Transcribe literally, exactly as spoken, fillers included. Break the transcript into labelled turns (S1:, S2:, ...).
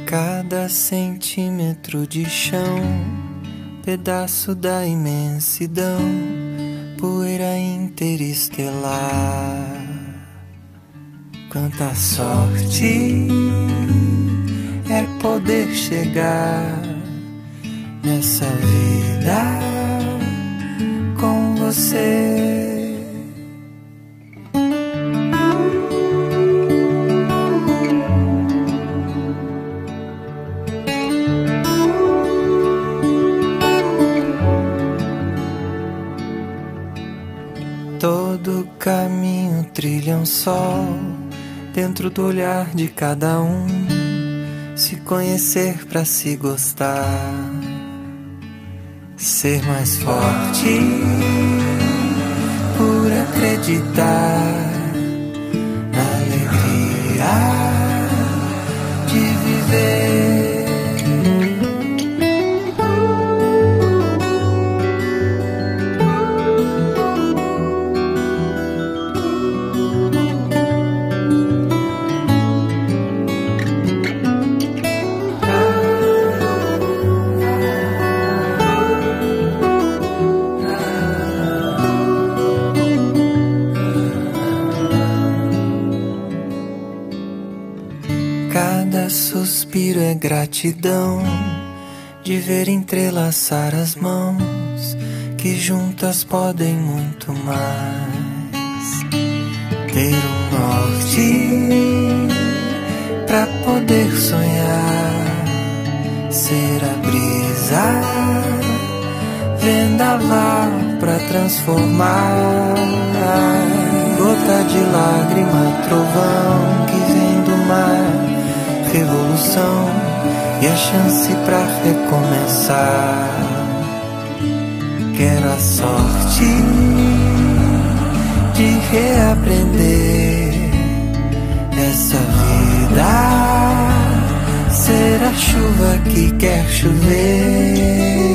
S1: Cada centímetro de chão, pedaço da imensidão, poeira interestelar. Quanta sorte é poder chegar nessa vida com você. Todo caminho trilha um sol, dentro do olhar de cada um. Se conhecer pra se gostar, ser mais forte por acreditar na alegria de viver. Cada suspiro é gratidão de ver entrelaçar as mãos que juntas podem muito mais. Ter um norte pra poder sonhar, ser a brisa, vendaval pra transformar. Gota de lágrima, trovão que vem do mar, revolução e a chance pra recomeçar. Quero a sorte de reaprender essa vida, ser a chuva que quer chover.